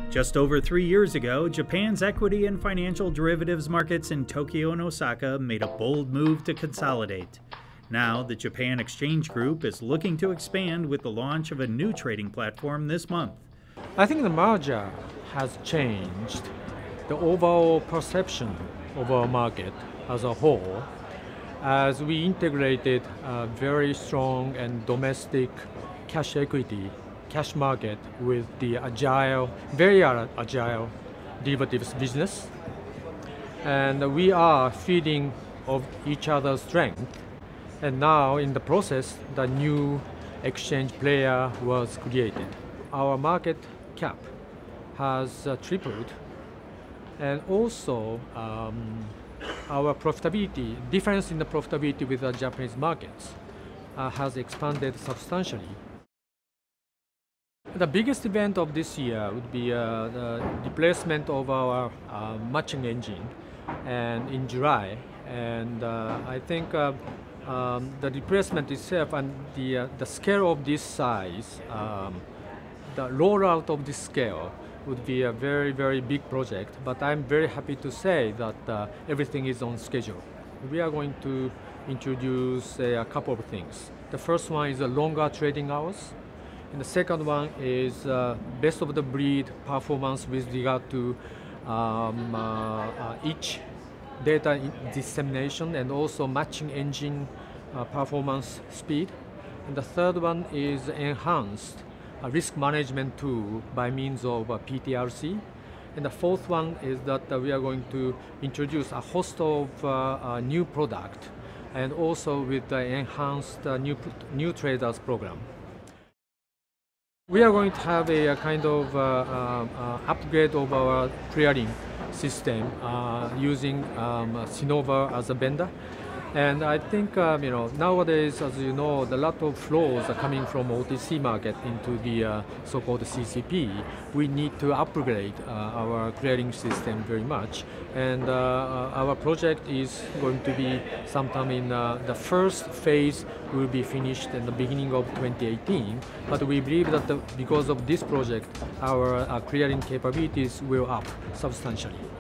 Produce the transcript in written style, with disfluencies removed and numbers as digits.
Just over 3 years ago, Japan's equity and financial derivatives markets in Tokyo and Osaka made a bold move to consolidate. Now, the Japan Exchange Group is looking to expand with the launch of a new trading platform this month. I think the merger has changed the overall perception of our market as a whole, as we integrated a very strong and domestic cash equity, cash market with the very agile derivatives business. And we are feeding of each other's strength. And now in the process, the new exchange player was created. Our market cap has tripled, and also our profitability, difference in the profitability with the Japanese markets has expanded substantially. The biggest event of this year would be the replacement of our matching engine, and in July. And I think the replacement itself and the scale of this size, the rollout of this scale would be a very, very big project. But I'm very happy to say that everything is on schedule. We are going to introduce a couple of things. The first one is longer trading hours. And the second one is best of the breed performance with regard to each data dissemination and also matching engine performance speed. And the third one is enhanced risk management tool by means of PTRC. And the fourth one is that we are going to introduce a host of new product, and also with the enhanced new traders program. We are going to have a kind of upgrade of our clearing system using Cinnober as a vendor. And I think nowadays, as you know, a lot of flows are coming from OTC market into the so-called CCP. We need to upgrade our clearing system very much. And our project is going to be sometime in the first phase will be finished in the beginning of 2018. But we believe that because of this project, our clearing capabilities will up substantially.